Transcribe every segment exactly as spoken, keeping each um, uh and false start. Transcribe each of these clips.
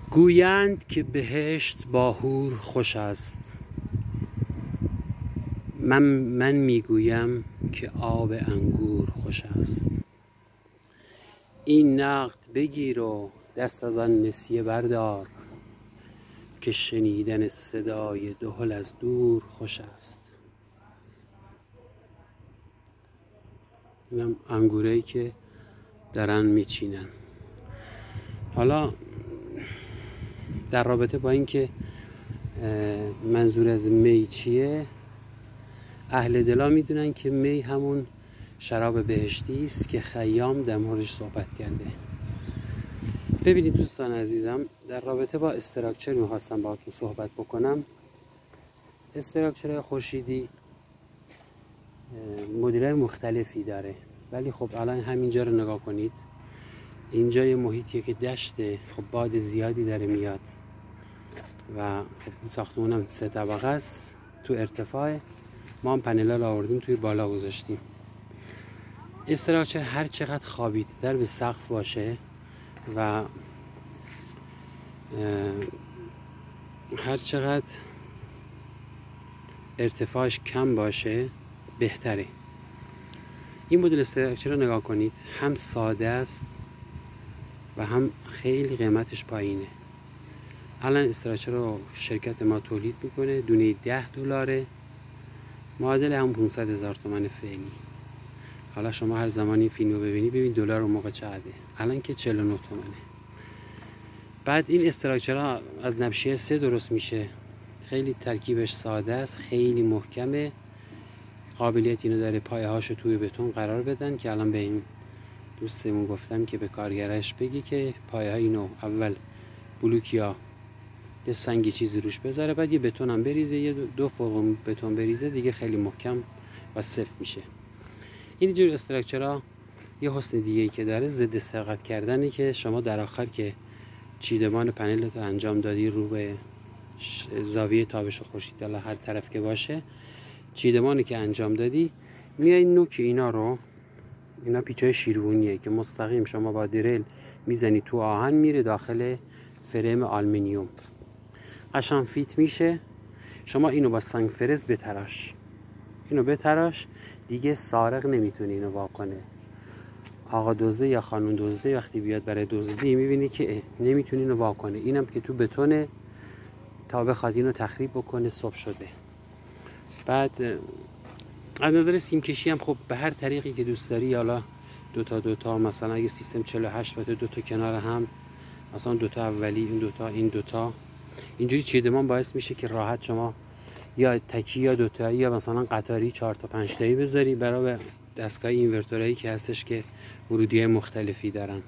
گویند که بهشت با حور خوش است، من, من میگویم که آب انگور خوش است. این نقد بگیر و دست از آن نسیه بردار، که شنیدن صدای دهل از دور خوش است. اینم انگورایی که دارن میچینن. حالا در رابطه با اینکه منظور از می چیه، اهل دلا میدونن که می همون شراب بهشتی است که خیام در موردش صحبت کرده. ببینید دوستان عزیزم، در رابطه با استراکچر میخواستم باهاتون صحبت بکنم. استراکچر خورشیدی مدل‌های مختلفی داره، ولی خب الان همینجا رو نگاه کنید. اینجا یه محیطیه که دشته، خب باد زیادی داره میاد و خب ساختمون هم سه طبقه است. تو ارتفاع ما هم پنلا رو آوردیم توی بالا گذاشتیم. استراکچر هر چقدر خوابیده‌تر به سقف باشه و هر چقدر ارتفاعش کم باشه بهتره. این مدل استراکچر رو نگاه کنید، هم ساده است و هم خیلی قیمتش پایینه. الان استراکچر رو شرکت ما تولید میکنه، دونه ده دلاره، معادل هم پانصد هزار تومان فعلی. حالا شما هر زمانی فیلم رو ببینی ببین دلار اون موقع چقدره. الان که چهل و نه تومنه. بعد این استراکچر ها از نبشیه سه درست میشه، خیلی ترکیبش ساده است، خیلی محکمه، قابلیت اینو داره پایه هاشو توی بتون قرار بدن که الان به این دوستمون گفتم که به کارگرش بگی که پایه های اینو اول بلوک یا یه سنگی چیزی روش بذاره، بعد یه بتون هم بریزه، یه دو فوق بتون بریزه، دیگه خیلی محکم و سفت میشه. این جور استراکچرها یه حسن دیگه ای که داره ضد سرقت کردنه، که شما در آخر که چیدمان پنلت رو انجام دادی رو به زاویه تابش خورشید، حالا هر طرف که باشه، چیدمانی که انجام دادی میای نوک اینا رو، اینا پیچای شیروانیه که مستقیم شما با دریل میزنی تو آهن، میره داخل فریم آلومینیوم، قشنگ فیت میشه. شما اینو با سنگ فرز بتراش، اینو بتراش، دیگه سارق نمیتونه اینو واکنه. آقا دزده یا خانون دزده وقتی بیاد برای دزدی میبینی که نمیتونه اینو واکنه. اینم که تو بتونه تا بخواد اینو تخریب بکنه صبح شده. بعد از نظر سیم کشی هم خب به هر طریقی که دوست داری، حالا دوتا دوتا، مثلا اگه سیستم چهل و هشت باشه دوتا کنار هم، مثلا دوتا اولی، این دوتا این دوتا، اینجوری چیدمان باعث میشه که راحت شما یا تکی یا دوتایی یا مثلا قطاری چهار تا پنج تایی بذاری برای دستگاه اینورتورایی که هستش که ورودی مختلفی دارن.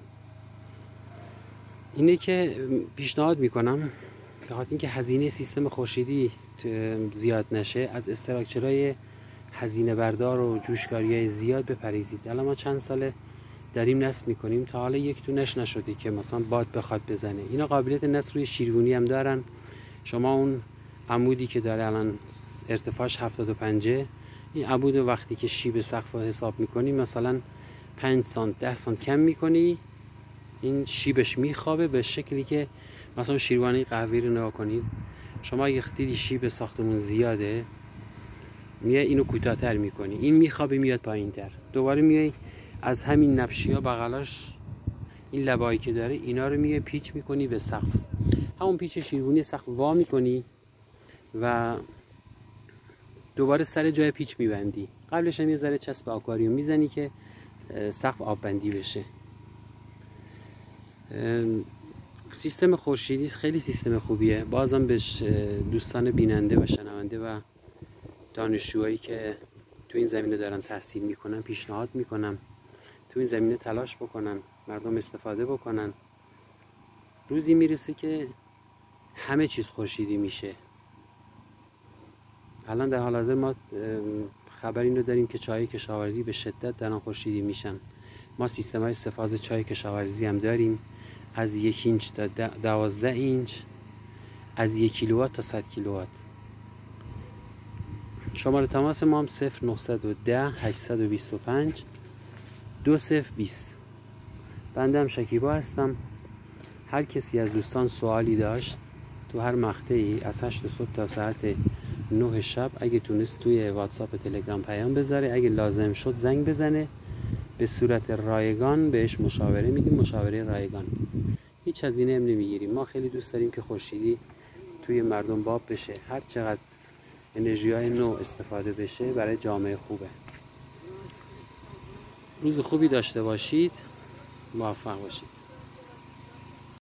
اینه که پیشنهاد میکنم به خاطر اینکه هزینه سیستم خورشیدی زیاد نشه، از استراکچرهای هزینه بردار و جوشکاری زیاد بپریزید. الان ما چند ساله داریم نصب میکنیم، تا حالا یک تونش نشده که مثلا باد بخواد بزنه. اینا قابلیت نصب روی شیروانی هم دارن. شما اون عمودی که داره الان ارتفاعش هفتاد و پنج، این عمود وقتی که شیب سقف رو حساب میکنی مثلا پنج سانت ده سانت کم میکنی، این شیبش میخوابه به شکلی که مثلا شیروانی قهوه‌ای رو نگاه کنید شما، اگه دیدی شیب ساختمون زیاده میای اینو کوتاه‌تر میکنی، این میخوابه میاد پایین‌تر، دوباره میای از همین نبشی‌ها بغلاش این لبایی که داره اینا رو میای پیچ میکنی به سقف، همون پیچ شیروانی سقف وا میکنی و دوباره سر جای پیچ میبندی. قبلش هم یه ذره چسب آکواریوم میزنی که سقف آب بندی بشه. سیستم خورشیدی خیلی سیستم خوبیه. بازم به دوستان بیننده و شنونده و دانشجوهایی که تو این زمینه دارن تحصیل میکنن پیشنهاد میکنم تو این زمینه تلاش بکنن، مردم استفاده بکنن. روزی میرسه که همه چیز خورشیدی میشه. الان در حال حاضر ما خبر این رو داریم که چای کشاورزی به شدت دارن خورشیدی میشن. ما سیستم های سه‌فاز چای کشاورزی هم داریم، از یک اینچ تا دوازده اینچ، از یک کیلووات تا صد کیلووات. شماره تماس ما هم صفر نهصد و ده هشتصد و بیست و پنج دو صفر بیست. بنده هم شکیبا هستم. هر کسی از دوستان سوالی داشت تو هر مقطعی از هشت صبح تا ساعت نه شب اگه تونست توی واتساپ تلگرام پیام بذاره، اگه لازم شد زنگ بزنه، به صورت رایگان بهش مشاوره میدیم، مشاوره رایگان. هیچ هزینه هم نمیگیریم. ما خیلی دوست داریم که خورشیدی توی مردم باب بشه، هر چقدر انرژی های نو استفاده بشه برای جامعه خوبه. روز خوبی داشته باشید، موفق باشید.